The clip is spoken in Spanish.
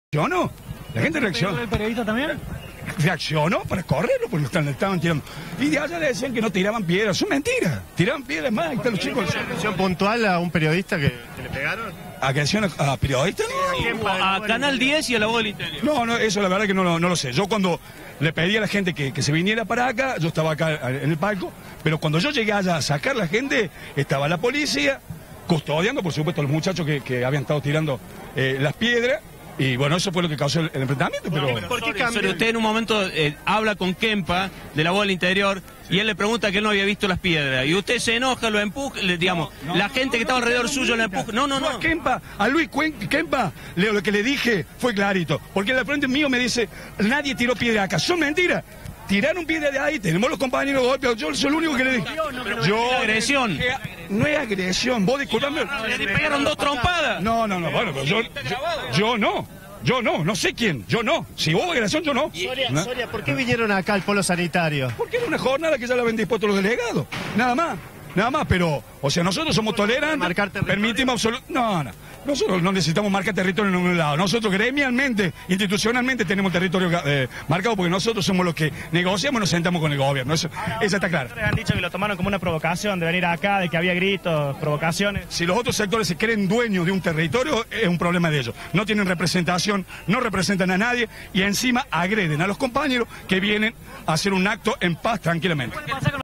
Reaccionó, la gente reaccionó. ¿El periodista también? Reaccionó para correrlo porque estaban tirando. Y de allá le decían que no tiraban piedras, son mentiras. Tiraban piedras más, ahí están los chicos. ¿Atención puntual a un periodista que le pegaron? ¿Agresión a periodistas? A Canal 10 y a La Voz del Interior. No, eso la verdad que no lo sé. Yo cuando le pedí a la gente que se viniera para acá, yo estaba acá en el palco, pero cuando yo llegué allá a sacar la gente, estaba la policía custodiando, por supuesto, a los muchachos que habían estado tirando las piedras. Y bueno, eso fue lo que causó el enfrentamiento, pero... ¿Por qué cambió? Usted en un momento habla con Kempa, de La Voz del Interior, y él le pregunta que él no había visto las piedras. Y usted se enoja, lo empuja, digamos, la gente que estaba alrededor suyo lo empuja. No. A Luis Kempa, lo que le dije fue clarito. Porque al frente mío me dice, nadie tiró piedra acá. Son mentiras. Tiraron piedra de ahí, tenemos los compañeros golpeados. Yo soy el único que le dije. Yo, agresión. No es agresión, vos disculpame. Le pegaron 2 trompadas. No, bueno, pero yo no sé quién, yo no. Si hubo agresión, yo no. Soria, ¿por qué vinieron acá al polo sanitario? Porque era una jornada que ya la habían dispuesto los delegados. Nada más, pero, o sea, nosotros somos tolerantes, permitimos absolutamente... No. Nosotros no necesitamos marcar territorio en ningún lado. Nosotros gremialmente, institucionalmente tenemos territorio marcado porque nosotros somos los que negociamos y nos sentamos con el gobierno. Eso está claro. Han dicho que lo tomaron como una provocación de venir acá, de que había gritos, provocaciones. Si los otros sectores se creen dueños de un territorio, es un problema de ellos. No tienen representación, no representan a nadie y encima agreden a los compañeros que vienen a hacer un acto en paz tranquilamente.